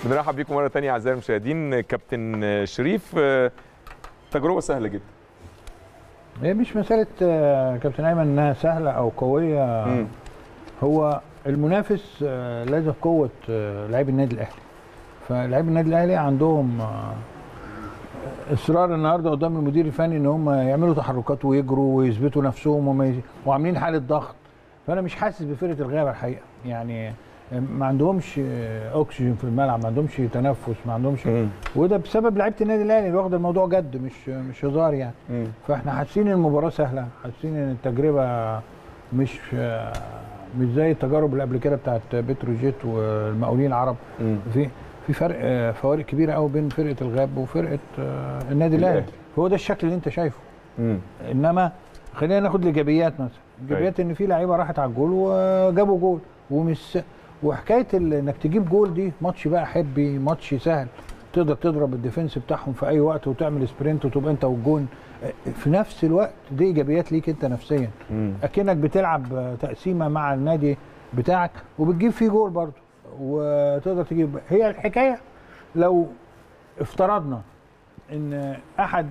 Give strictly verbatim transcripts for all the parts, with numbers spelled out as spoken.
بنرحب بيكم مره ثانيه اعزائي المشاهدين. كابتن شريف، تجربه سهله جدا. هي مش مساله كابتن ايمن انها سهله او قويه. م. هو المنافس لازم قوه لاعبي النادي الاهلي. فلاعبي النادي الاهلي عندهم اصرار النهارده قدام المدير الفني ان هم يعملوا تحركات ويجروا ويثبتوا نفسهم وما ي... وعاملين حاله ضغط. فانا مش حاسس بفرقه الغابه الحقيقه، يعني ما عندهمش اكسجين في الملعب، ما عندهمش تنفس، ما عندهمش مم. وده بسبب لعيبه النادي الاهلي اللي واخده الموضوع جد، مش مش هزار يعني. مم. فاحنا حاسين المباراه سهله، حاسين ان التجربه مش مش زي التجارب اللي قبل كده بتاعت بتروجيت والمقاولين العرب. مم. في في فرق فوارق كبيره قوي بين فرقه الغاب وفرقه النادي الاهلي. هو ده الشكل اللي انت شايفه. مم. انما خلينا ناخد الايجابيات مثلا. الايجابيات ان في لعيبه راحت على الجول وجابوا جول، ومش وحكايه انك تجيب جول دي ماتش بقى حبي، ماتش سهل تقدر تضرب الديفنس بتاعهم في اي وقت وتعمل سبرنت وتبقى انت والجون في نفس الوقت. دي ايجابيات ليك انت نفسيا، اكنك بتلعب تقسيمه مع النادي بتاعك وبتجيب فيه جول برضه وتقدر تجيب. هي الحكايه لو افترضنا ان احد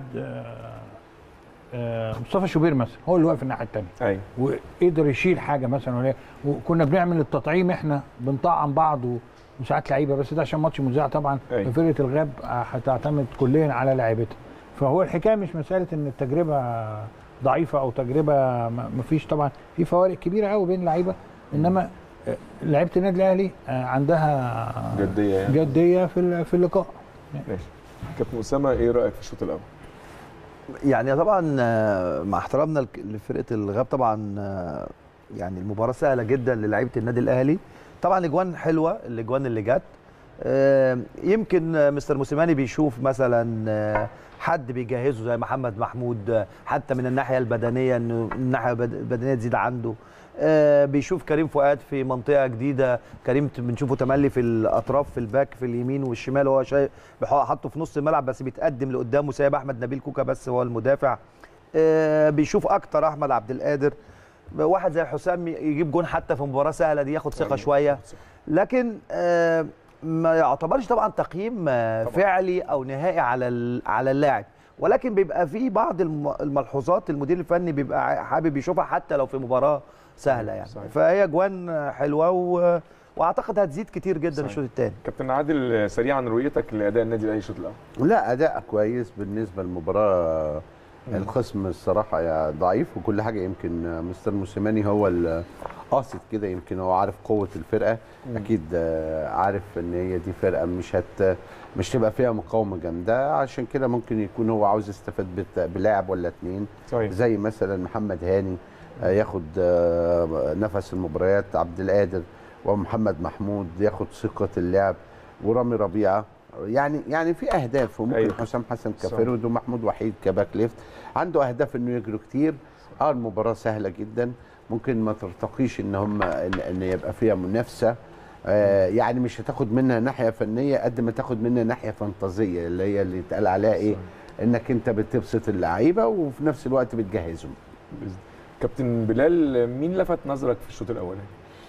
مصطفى شوبير مثلا هو اللي واقف الناحيه الثانيه، ايوه، وقدر يشيل حاجه مثلا، ولا وكنا بنعمل التطعيم احنا بنطعم بعض وساعات لعيبه، بس ده عشان ماتش مذاع طبعا. أيوة. فرقه الغاب هتعتمد كليا على لعيبتها. فهو الحكايه مش مساله ان التجربه ضعيفه او تجربه ما فيش، طبعا في فوارق كبيره قوي بين اللعيبه، انما لعيبه النادي الاهلي عندها جديه يعني. جديه في في اللقاء. ماشي. كابتن اسامه، ايه رايك في الشوط الاول؟ يعني طبعا مع احترامنا لفرقه الغاب، طبعا يعني المباراه سهله جدا للاعيبه النادي الاهلي. طبعا الاجوان حلوه، الاجوان اللي جت يمكن مستر موسيماني بيشوف مثلا حد بيجهزه زي محمد محمود، حتى من الناحيه البدنيه انه الناحيه البدنيه تزيد عنده. بيشوف كريم فؤاد في منطقه جديده، كريم بنشوفه تملي في الاطراف، في الباك في اليمين والشمال، هو شايف حاطه في نص الملعب بس بيتقدم لقدامه، سايب احمد نبيل كوكا بس هو المدافع. بيشوف اكتر احمد عبد القادر، واحد زي حسام يجيب جون حتى في مباراه سهله دي ياخد ثقه شويه، لكن ما يعتبرش طبعا تقييم فعلي او نهائي على على اللاعب، ولكن بيبقى في بعض الملحوظات المدير الفني بيبقى حابب يشوفها حتى لو في مباراه سهله يعني. صحيح. فهي اجوان حلوه و... واعتقد هتزيد كتير جدا الشوط الثاني. كابتن عادل، سريعا رؤيتك لاداء النادي الاهلي الشوط الاول؟ لا، اداء كويس بالنسبه للمباراه. الخصم الصراحه يا ضعيف وكل حاجه، يمكن مستر موسيماني هو قاصد كده، يمكن هو عارف قوه الفرقه. مم. اكيد عارف ان هي دي فرقه مش هت مش تبقى فيها مقاومه جامده، عشان كده ممكن يكون هو عاوز يستفاد بلاعب ولا اتنين. صحيح. زي مثلا محمد هاني ياخد نفس المباريات، عبد القادر ومحمد محمود ياخد ثقه اللعب، ورامي ربيعه يعني يعني في اهداف، وممكن أيوة. حسام حسن كفرود ومحمود وحيد كباك ليفت عنده اهداف انه يجروا كتير. اه المباراه سهله جدا، ممكن ما ترتقيش ان هم ان, إن يبقى فيها منافسه. آه يعني مش هتاخد منها ناحيه فنيه قد ما تاخد منها ناحيه فانتازيه، اللي هي اللي اتقال عليها ايه، انك انت بتبسط اللعيبه وفي نفس الوقت بتجهزهم. كابتن بلال، مين لفت نظرك في الشوط الاولاني؟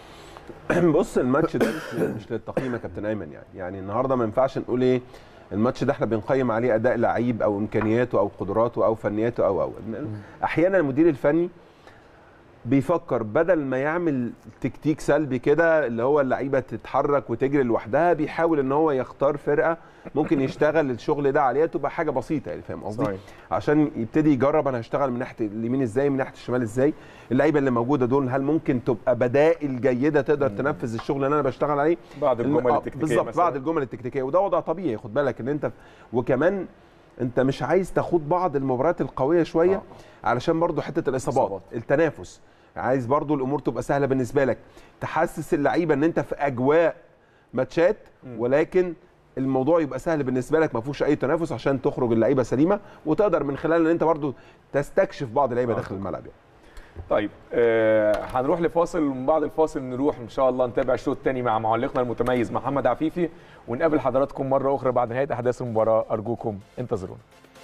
بص، الماتش ده مش مش للتقييم يا كابتن ايمن، يعني يعني النهارده ما ينفعش نقول ايه الماتش ده احنا بنقيم عليه اداء لعيب او امكانياته او قدراته او فنياته او او احيانا المدير الفني بيفكر بدل ما يعمل تكتيك سلبي كده اللي هو اللعيبه تتحرك وتجري لوحدها، بيحاول ان هو يختار فرقه ممكن يشتغل الشغل ده عليها تبقى حاجه بسيطه، يعني فاهم قصدي؟ عشان يبتدي يجرب انا هشتغل من ناحيه اليمين ازاي، من ناحيه الشمال ازاي، اللعيبه اللي موجوده دول هل ممكن تبقى بدائل جيده تقدر مم. تنفذ الشغل اللي انا بشتغل عليه بعد الجمل التكتيكيه. بالظبط، بعد الجمل التكتيكيه، وده وضع طبيعي. خد بالك ان انت وكمان انت مش عايز تاخد بعض المباريات القويه شويه آه. علشان برضو حته الاصابات، التنافس، عايز برضو الامور تبقى سهله بالنسبه لك، تحسس اللعيبه ان انت في اجواء ماتشات، ولكن الموضوع يبقى سهل بالنسبه لك، ما فيهوش اي تنافس، عشان تخرج اللعيبه سليمه وتقدر من خلال ان انت برضو تستكشف بعض اللعيبه آه. داخل الملعب يعني. طيب آه هنروح لفاصل، ومن بعد الفاصل نروح ان شاء الله نتابع الشوط الثاني مع معلقنا المتميز محمد عفيفي، ونقابل حضراتكم مره اخرى بعد نهايه احداث المباراه. ارجوكم انتظرونا.